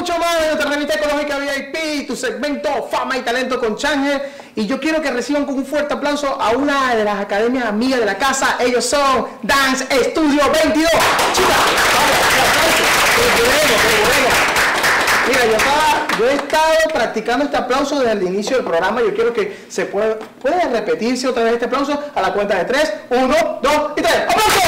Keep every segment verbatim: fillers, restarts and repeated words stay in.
mucho más de nuestra revista ecológica V I P, tu segmento Fama y Talento con Changel. Y yo quiero que reciban con un fuerte aplauso a una de las academias amigas de la casa. Ellos son Dance Studio veintidós. Chicas, mira, yo, estaba, yo he estado practicando este aplauso desde el inicio del programa. Yo quiero que se pueda, puede repetirse otra vez este aplauso a la cuenta de tres. Uno, dos y tres. ¡Aplauso!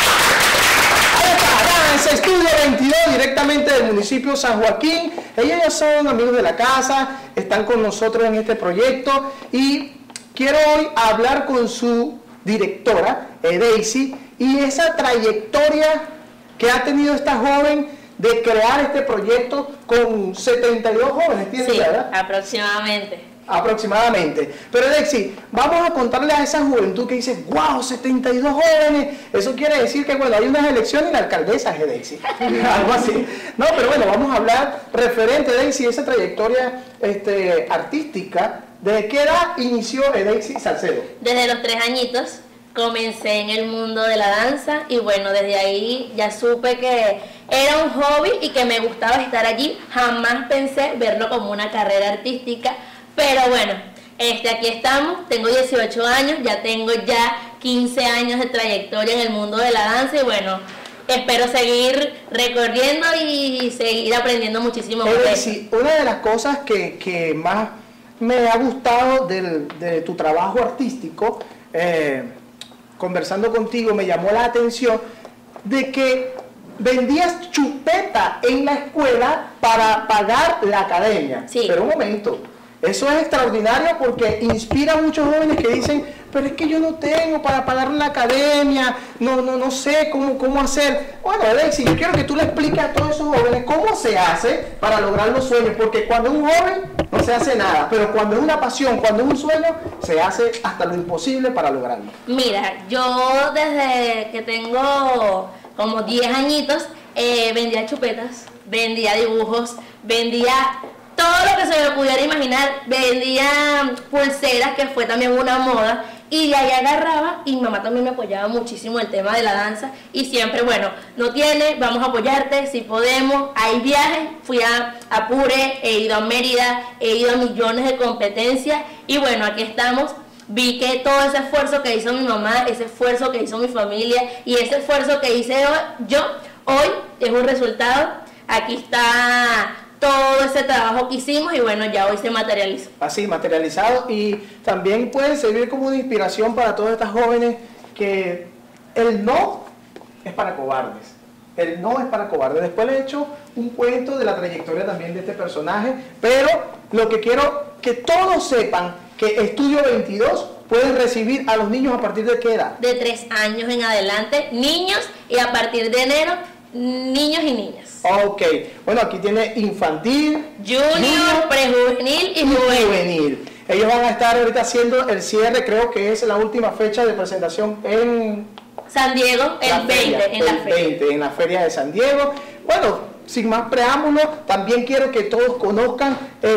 Dance Studio veintidós, directamente del municipio San Joaquín. Ellos ya son amigos de la casa, están con nosotros en este proyecto y quiero hoy hablar con su directora, Daisy, y esa trayectoria que ha tenido esta joven de crear este proyecto con setenta y dos jóvenes, ¿tienes, sí, verdad? Aproximadamente. Aproximadamente. Pero Alexi, vamos a contarle a esa juventud que dice, wow, setenta y dos jóvenes. Eso quiere decir que, bueno, hay unas elecciones y la alcaldesa es Alexi. Algo así. No, pero bueno, vamos a hablar referente, Alexi, esa trayectoria este, artística. ¿Desde qué edad inició Alexi Salcedo? Desde los tres añitos comencé en el mundo de la danza y bueno, desde ahí ya supe que era un hobby y que me gustaba estar allí. Jamás pensé verlo como una carrera artística. Pero bueno, este, aquí estamos, tengo dieciocho años, ya tengo ya quince años de trayectoria en el mundo de la danza y bueno, espero seguir recorriendo y seguir aprendiendo muchísimo más. Eh, sí, una de las cosas que, que más me ha gustado del, de tu trabajo artístico, eh, conversando contigo, me llamó la atención de que vendías chupeta en la escuela para pagar la academia. Sí. Pero un momento. Eso es extraordinario porque inspira a muchos jóvenes que dicen, pero es que yo no tengo para pagar la academia, no, no, no sé cómo, cómo hacer. Bueno, Alexi, yo quiero que tú le expliques a todos esos jóvenes cómo se hace para lograr los sueños, porque cuando es un joven no se hace nada, pero cuando es una pasión, cuando es un sueño, se hace hasta lo imposible para lograrlo. Mira, yo desde que tengo como diez añitos, eh, vendía chupetas, vendía dibujos, vendía todo lo que se me pudiera imaginar, vendía pulseras, que fue también una moda, y de ahí agarraba, y mi mamá también me apoyaba muchísimo el tema de la danza, y siempre, bueno, no tiene, vamos a apoyarte, si podemos, hay viajes, fui a Apure, he ido a Mérida, he ido a millones de competencias, y bueno, aquí estamos. Vi que todo ese esfuerzo que hizo mi mamá, ese esfuerzo que hizo mi familia, y ese esfuerzo que hice yo, hoy es un resultado. Aquí está todo ese trabajo que hicimos y bueno, ya hoy se materializó. Así, materializado, y también puede servir como una inspiración para todas estas jóvenes que el no es para cobardes. El no es para cobardes. Después le he hecho un cuento de la trayectoria también de este personaje, pero lo que quiero que todos sepan que Estudio veintidós pueden recibir a los niños a partir de qué edad? De tres años en adelante, niños, y a partir de enero, niños y niñas. Ok, bueno, aquí tiene infantil, Junior, junior prejuvenil y y juvenil. juvenil. Ellos van a estar ahorita haciendo el cierre, creo que es la última fecha de presentación en San Diego, la el veinte, feria, en la el feria. veinte, en la feria de San Diego. Bueno, sin más preámbulos, también quiero que todos conozcan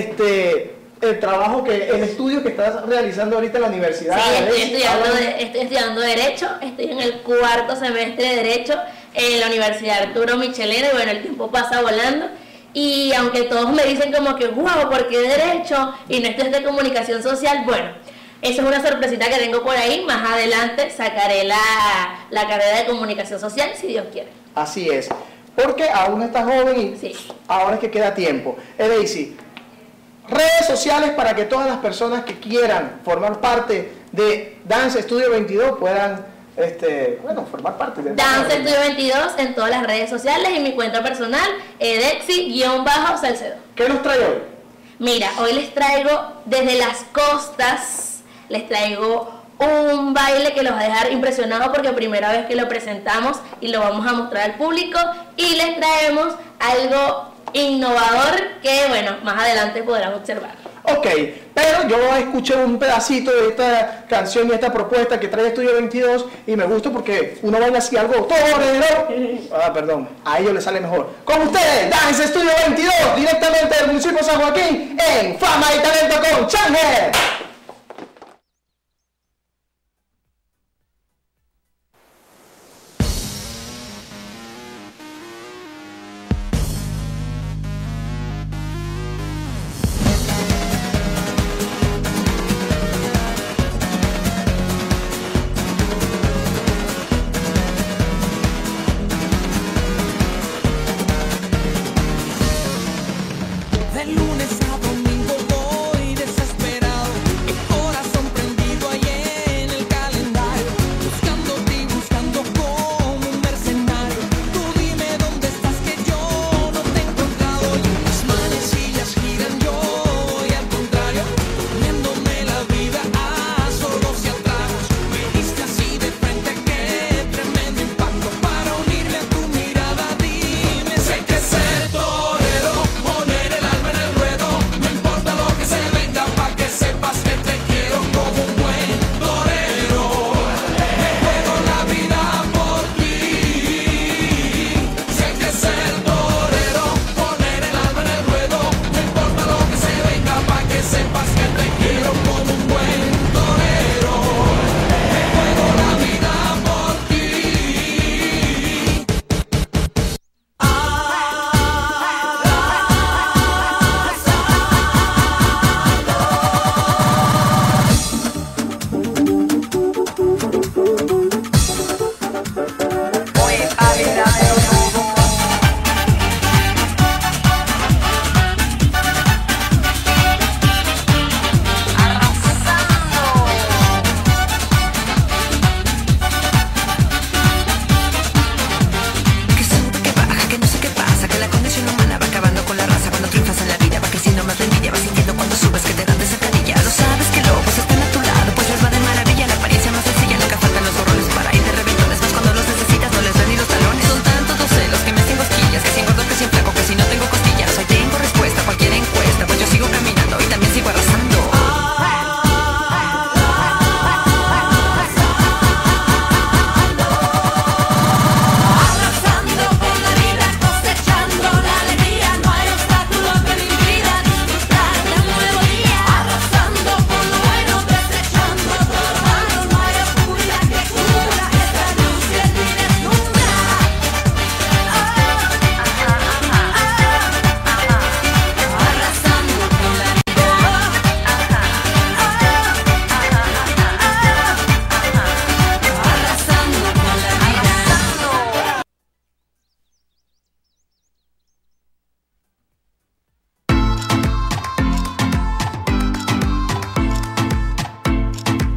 este el trabajo que, el estudio que estás realizando ahorita en la universidad. Sí, estoy Alexi. estudiando, Háblame. de- estoy estudiando Derecho, estoy en el cuarto semestre de Derecho en la Universidad Arturo Michelena, y bueno, el tiempo pasa volando, y aunque todos me dicen como que, wow, ¿por qué Derecho? Y no esto es de Comunicación Social, bueno, eso es una sorpresita que tengo por ahí, más adelante sacaré la, la carrera de Comunicación Social, si Dios quiere. Así es, porque aún estás joven y Sí. ahora es que queda tiempo. Eh, Daisy, redes sociales para que todas las personas que quieran formar parte de Dance Studio veintidós puedan, este, bueno, formar parte de Dance Studio veintidós en todas las redes sociales y mi cuenta personal, Edexi-Salcedo. ¿Qué nos trae hoy? Mira, hoy les traigo desde las costas, les traigo un baile que los va a dejar impresionados porque es primera vez que lo presentamos y lo vamos a mostrar al público, y les traemos algo innovador que, bueno, más adelante podrán observar. Ok, pero yo escuché un pedacito de esta canción y esta propuesta que trae Estudio veintidós y me gusta porque uno baila así algo torero. Ah, perdón, a ellos les sale mejor. Con ustedes, Dance Studio veintidós, directamente del municipio de San Joaquín, en Fama y Talento con Changel. de lunes a